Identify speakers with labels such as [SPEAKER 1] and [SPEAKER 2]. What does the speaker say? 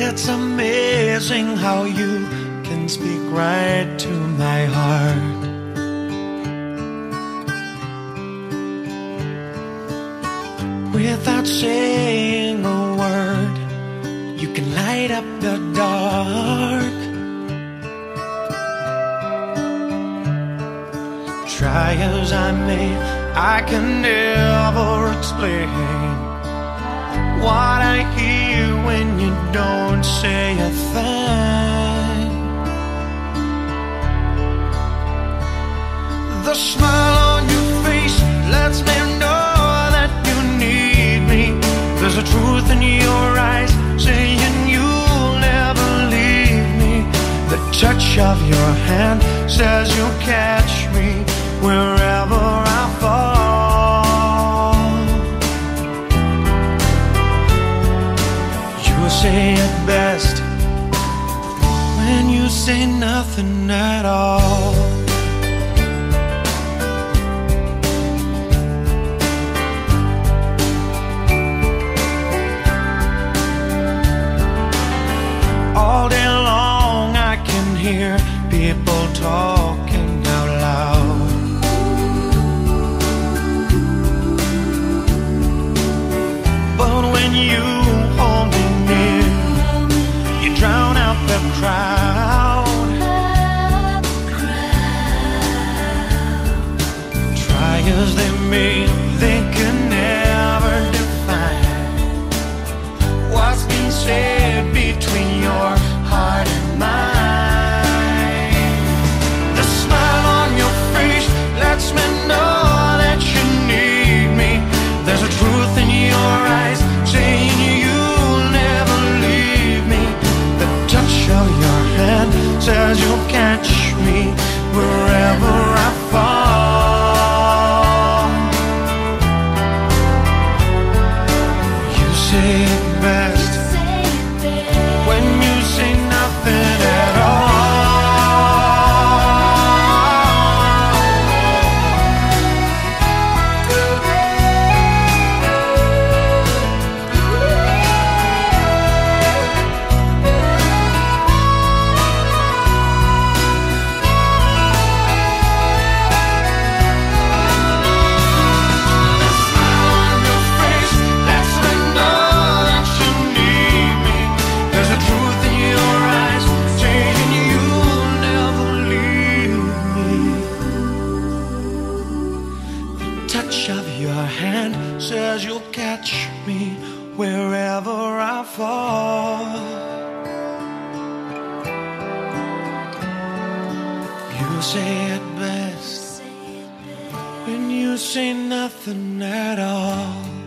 [SPEAKER 1] It's amazing how you can speak right to my heart. Without saying a word, you can light up the dark. Try as I may, I can never explain what I hear when you don't say a thing. The smile on your face lets me know that you need me. There's a truth in your eyes saying you'll never leave me. The touch of your hand says you'll catch me wherever I fall. You say it best when you say nothing at all. All day long I can hear people talking out loud. But when you hold me near, you drown out the crowd. Try as they may, they can never define what's been said between your heart and mine. The smile on your face lets me know that you need me. There's a truth in your eyes saying you'll never leave me. The touch of your hand says you'll catch me wherever I fall. You say it best when you say nothing at all. Touch of your hand says you'll catch me wherever I fall. You say it best when you say nothing at all.